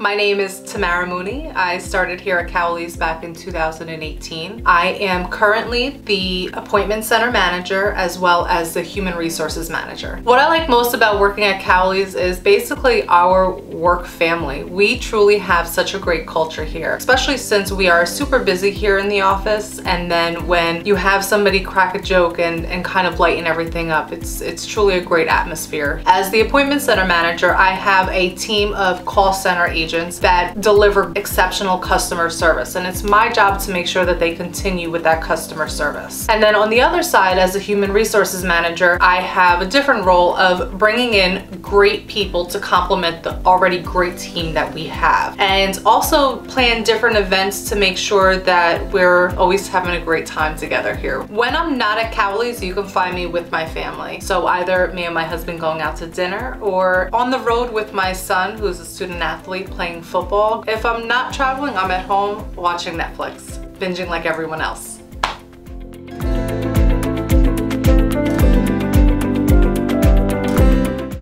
My name is Tamara Mooney. I started here at Cowley's back in 2018. I am currently the Appointment Center Manager as well as the Human Resources Manager. What I like most about working at Cowley's is basically our work family. We truly have such a great culture here, especially since we are super busy here in the office, and then when you have somebody crack a joke and kind of lighten everything up, it's truly a great atmosphere. As the Appointment Center Manager, I have a team of call center agents that deliver exceptional customer service, and it's my job to make sure that they continue with that customer service. And then on the other side, as a Human Resources Manager, I have a different role of bringing in great people to complement the already great team that we have, and also plan different events to make sure that we're always having a great time together here. When I'm not at Cowley's, you can find me with my family. So either me and my husband going out to dinner, or on the road with my son, who's a student athlete, playing football. If I'm not traveling, I'm at home watching Netflix, binging like everyone else.